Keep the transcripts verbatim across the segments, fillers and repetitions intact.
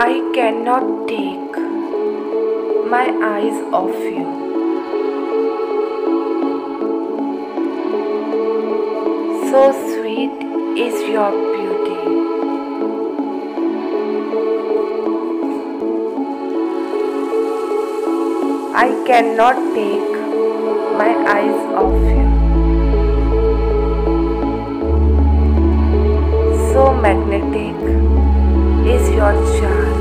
I cannot take my eyes off you. So sweet is your beauty. I cannot take my eyes off you. So magnetic is your charm.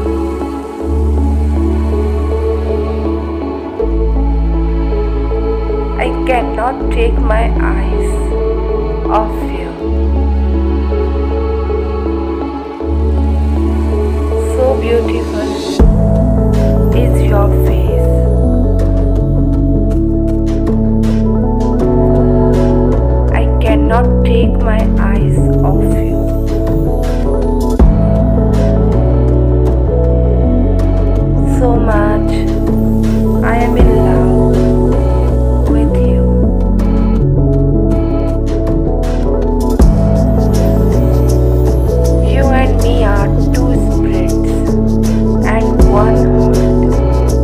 I cannot take my eyes off you. So beautiful is your face. I cannot take my eyes off you. So much I am in love with you. You and me are two spirits and one heart.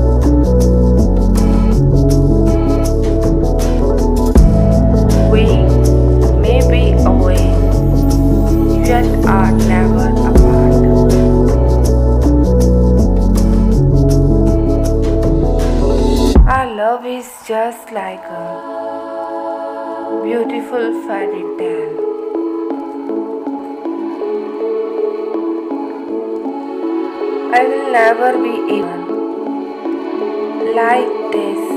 We may be away, yet are never apart. Our love is just like a beautiful fairy tale. I will never be even like this